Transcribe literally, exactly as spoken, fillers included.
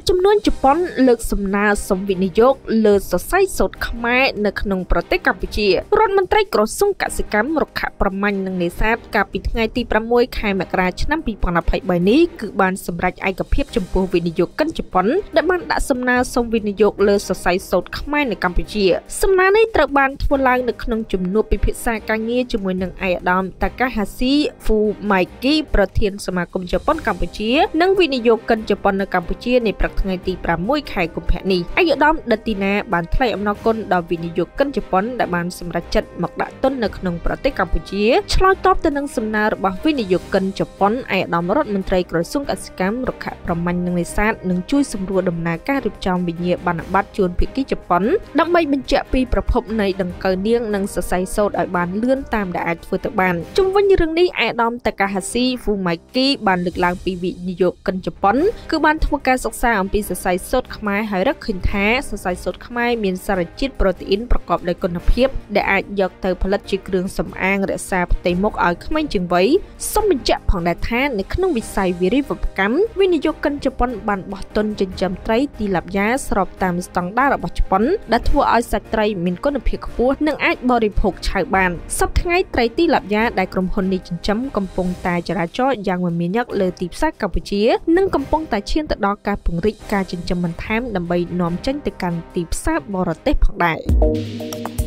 ចំនួនជប៉ុនលើកសំណើសំវិនិយោគលើសរសៃសូត្រខ្មែរនៅក្នុងប្រទេសកម្ពុជារដ្ឋមន្ត្រីក្រសួងកសិកម្មរុក្ខប្រមាញ់និងនេសាទកាលពីថ្ងៃទីប្រាំមួយខែមករាឆ្នាំពីរពាន់ยี่สิบสามនេះគឺបានសម្រេចឯកភាពចំពោះវិនិយោគិនជប៉ុនដែលបានដាក់សំណើសុំវិនិយោគលើសរសៃសូត្រខ្មែរនៅកម្ពុជាសំណើនេះត្រូវបានធ្វើឡើងនៅក្នុងជំនួបពិភាក្សាការងារជាមួយនឹងឯកឧត្តម Takahashi Fumaki ប្រធានសមាគមជប៉ុនកម្ពុជានិងវិនិយោគិនជប៉ុននៅកម្ពុជានៃព្រឹកថ្ងៃទីប្រាំមួយខែកុម្ភៈនេះឯកឧត្តមដិតទីណាបានថ្លែងអំណរគុណដល់វិនិយោគិនជប៉ុនដែលបានសម្រេចចិត្តមកដាក់ទុននៅក្នុងប្រទេសកម្ពុជាឆ្លើយតបទៅនឹងសំណើរបស់វិនិយោគិនជប៉ុនឯកឧត្តមរដ្ឋមន្ត្រីក្រសួងកសិកម្មរុក្ខប្រមាញ់និងនេសាទនឹងជួយសម្រួលដំណើរការរៀបចំវិញ្ញាបនបត្រជូនភាគីជប៉ុនដើម្បីបញ្ជាក់ពីប្រភពនៃដង្កូវនាងនិងសរសៃសូត្រឲ្យបានលឿនតាមដែលអាចធ្វើទៅបានជុំវិញរឿងនេះឯកឧត្តម Takahashi Fumaki បានលើកឡើងពីវិនិយោគិនជប៉ុនគឺបានធ្វើការសិក្សាអំពីសរសៃសូត្រខ្មែរហើយរកឃើញថាសរសៃសូត្រខ្មែរមានសារជាតិប្រូតេអ៊ីនប្រកបដោយគុណភាពដែលអាចយកទៅផលិតជាគ្រឿងសម្អាងរក្សាផ្ទៃមុខឲ្យក្មេងជាងវ័យសូមបញ្ជាក់ផងដែរថានៅក្នុងវិស័យវារីវកម្មវិនិយោគិនជប៉ុនបានបោះទុនចិញ្ចឹមត្រីទីឡាប់យ៉ាស្របតាមស្តង់ដាររបស់ជប៉ុនដែលធ្វើឲ្យសាច់ត្រីមានគុណភាពខ្ពស់និងអាចបរិភោគឆៅបានសប្តាហ៍ថ្ងៃត្រីទីឡាប់យ៉ាដែលក្រុមហ៊ុននេះចិញ្ចឹមកំពុងតែចរាចរយ៉ាងមមាញឹកលើទីផ្សារកម្ពុជានិងកំពុងតែឈានទៅដល់ការពង្រីកការចិញ្ចឹមបន្ថែមដើម្បីនាំចេញទៅកាន់ទីផ្សារបរទេសផងដែរ